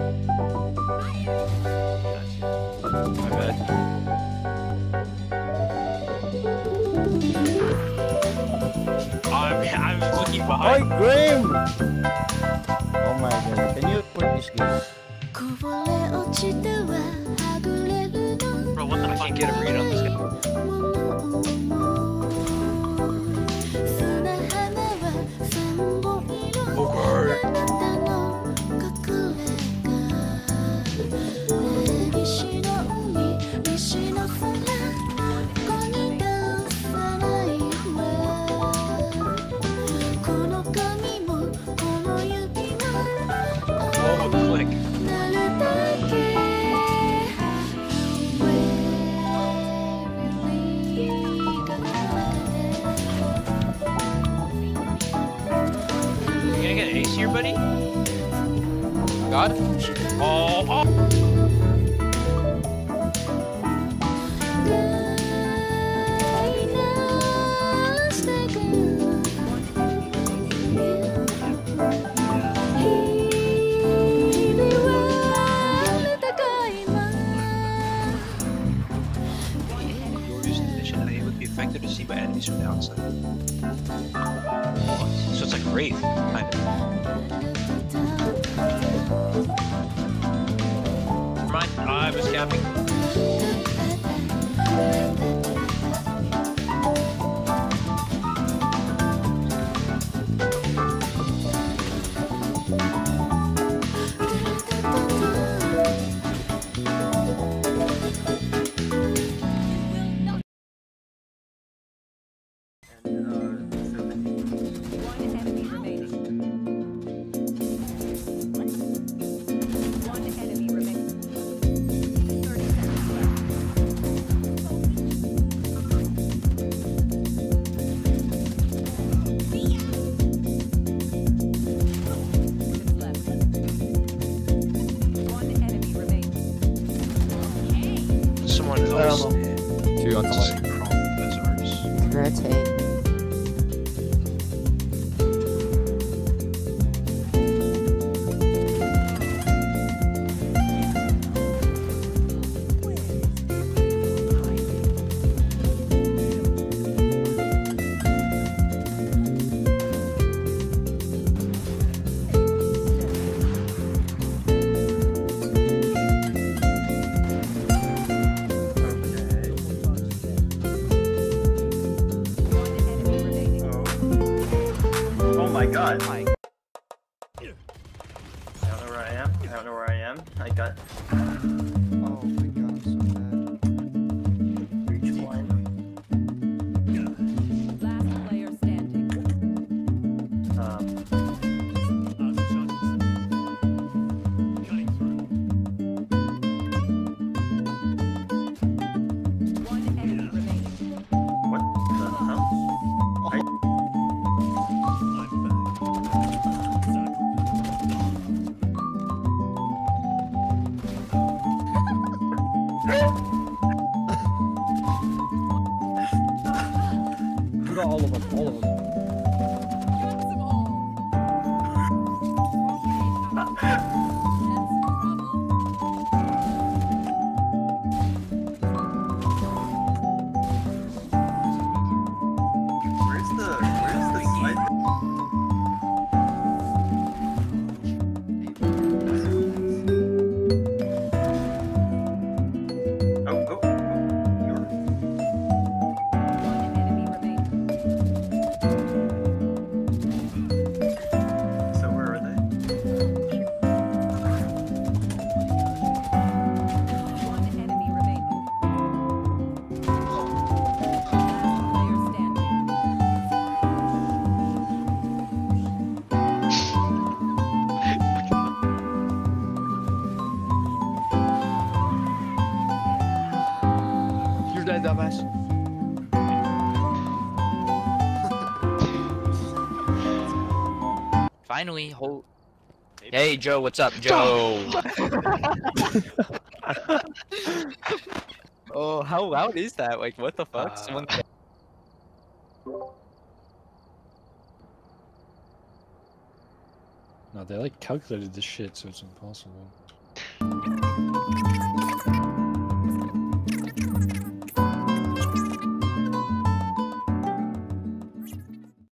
My bad. I'm looking behind. Oi, Grim! Oh my god, can you put this game? Bro, what the fuck? I can't get a read on this guy. Oh, the flick. You gonna get an ace here, buddy? God? Oh, oh! Affected to see by enemies from the outside. So it's like Wraith, kind of. Never mind, I was capping. Someone else. Two on top. Rotate. My god. I don't know where I am. I don't know where I am. I got. Oh my god, so bad. Reach one. Last player standing. One enemy remaining. What the hell? You got all of them, all of them. Where's the slide? You're dead, dumbass. Finally, Hey, Joe, what's up, Joe? Oh, how loud is that? Like, what the fuck? Someone. No, they like calculated this shit, so it's impossible.